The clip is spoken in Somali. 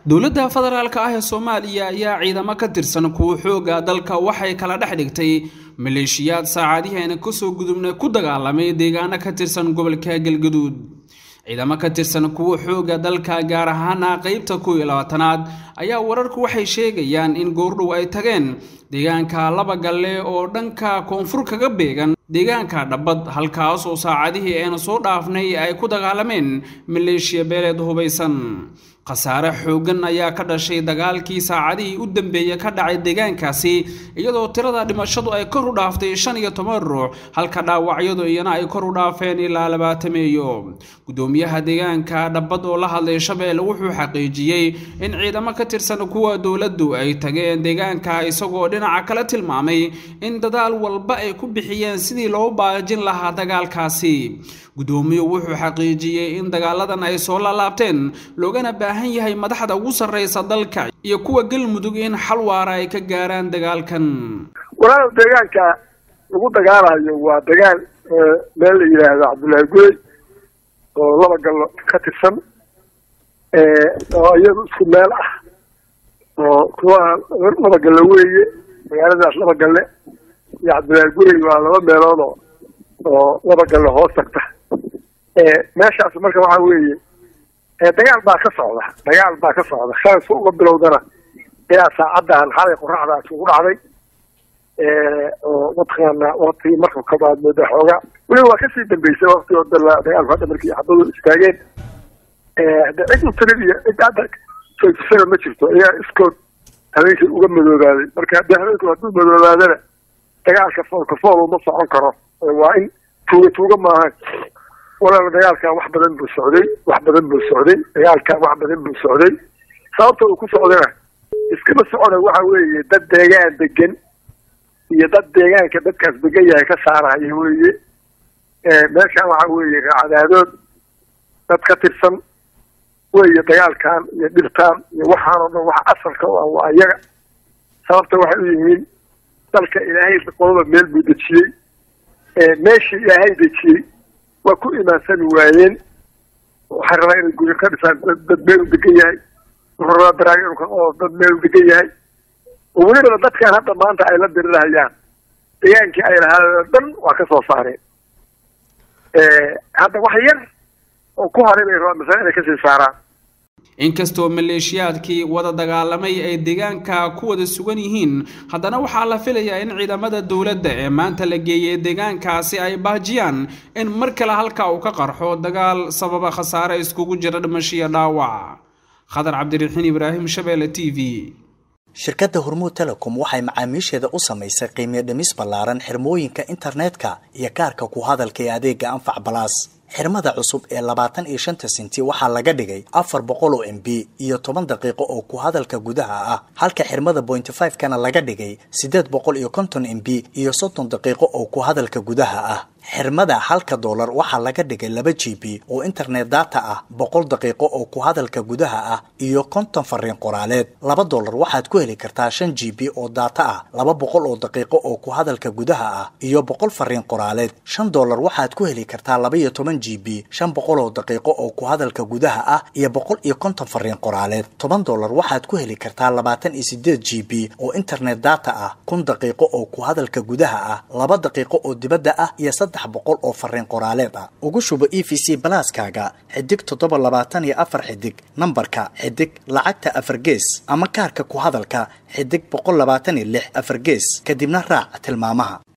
dowladda federaalka ah ee Soomaaliya ayaa ciidamo ka tirsan kuwa xooga dalka waxay kala dhex dhigtay maleeshiyaad saacadihiina ku soo gudubnay ku dagaalamay deegaano ka tirsan gobolka Galgaduud. ciidamo ka tirsan kuwa xooga dalka gaar ahaan qaybta 12aad ayaa wararku waxay sheegayaan in goordhow ay tageen deegaanka laba galle oo dhanka koonfur kaga beegan deegaanka Dhabbad halkaas oo saacadihii ayna soo dhaafnay ay ku dagaalameen maleeshiya beeleed hubaysan. qasaare xoogan ayaa ka dhashay dagaalkii saacadihii u dambeeyay ka dhacay deegaankaasi iyadoo tirada dhimashadu ay kor u dhaaftay 15 ruux halka dhaawacyadu iyana ay kor u dhaafeen ilaa 20. gudoomiyaha deegaanka Dhabbad oo la hadlay Shabeelle wuxuu xaqiijiyay in ciidamo ka tirsan kuwa dawladdu ay tageen deegaanka isagoo dhinaca kala tilmaamay in dadaal walba ay ku bixiyeen sidii loo baajin lahaa dagaalkaasi. gudoomiyuhu wuxuu xaqiijiyay in dagaaladan ay soo laabteen loogana baahan yahay madaxda ugu sareysa dalka iyo kuwa Galmudug in xal waara ay ka gaaraan dagaalkan. walaal deegaanka lagu dagaalayo waa dagaal meel la yiraahdo Cabdullaahi Gurey oo laba gallo ka tirsan oo iyadu isku meel ah oo kuwa laba gallo weeye magaaladaas laba galle iyo Cabdullaahi Gurey waa laba meelood oo laba gallo hoos tagta meeshaas marka waxa weeye dagaal baa ka socda khaas uga bilowdana ilaa saacadan xalay qorraxdaas ugu dhacday oo wadkhana waqti marka ka baad muddo xooga wali waa ka sii dambeysay waqti oo dagaal hadda markii xabadu istaageen cid u tiriyo cid hadda soo ma jirto ayaa iskood habeenkii uga madoobaaday marka habeenkii hadduu madoobaadana dagaalka fool ma socon karo waa in tuuga maaha. wala dagaalka wax badan buu socday sababta uu ku socdana iskama socda waxa weeye dad deegaan degan iyo dad deegaanka dadkaas degan yahay ka saarayo weeye meesha waxa weeye raacadaadood dad ka tirsan weeye dagaalkan iyo dhirtaan iyo waxaan oo dhan wax asalka waa iyaga sababta waxa uu yihiin dalka Ilaahay qodobada meel buu dejiyay meeshii Ilaahay dejiyay waa ku imaansan waayeen waxa rabaa inay guri ka dhisaan dad meel degan yahay wuxuu daraayo oo dad meel degan yahay oo weliba dadkan hadda maanta ay la dirirayaan deegaankii ay lahaayeen dhan waa ka soo saareen hadda wax yar oo ku haray bay rabaan inay ka sii saaraan. inkastoo maleeshiyaadkii wada dagaalamay ay deegaanka ku wada sugan yihiin haddana waxaa la filayaa in ciidamada dawladda ee maanta la geeyay deegaankaasi ay baajiyaan in mar kale halka uu ka qarxo dagaal sababa khasaare iskugu jira dhimasho iyo dhaawac. Khadar Cabdiraxiin Ibraahim, Shabeelle TV. shirkadda Hormuud Telecom waxay macaamiisheeda u samaysay qiimo dhimis ballaaran xirmooyinka internetka iyo kaarka ku hadalka ee adeega Anfac Plus. xirmada cusub ee 25 senti waxaa laga dhigay 400 MB iyo 10 daqiiqo oo ku hadalka gudaha ah halka xirmada 0.5 kana laga dhigay 850 MB iyo 30 daqiiqo oo ku hadalka gudaha ah. xirmada $1 waxaa laga dhigay 2 GB oo internet data ah 100 daqiiqo oo ku hadalka gudaha ah iyo 50 fariin qoraaleed. $2 waxaad ku heli kartaa 5 GB oo data ah 200 oo daqiiqo oo ku hadalka gudaha ah iyo 100 fariin qoraaleed. $5 waxaad ku heli kartaa 12 GB 500 oo daqiiqo oo ku hadalka gudaha ah iyo 150 fariin qoraaleed. $10 waxaad ku heli kartaa 28 GB oo internet data ah 1000 daqiiqo oo ku hadalka gudaha ah 2 daqiiqo oo dibadda ah iyo 300 oo fariin qoraaleed ah. ugu shubo EVC Plus-kaaga xidig 724 xidig nambarka xidig lacagta 4 gees ama kaarka ku hadalka xidig 126 4 gees kadibna raac tilmaamaha.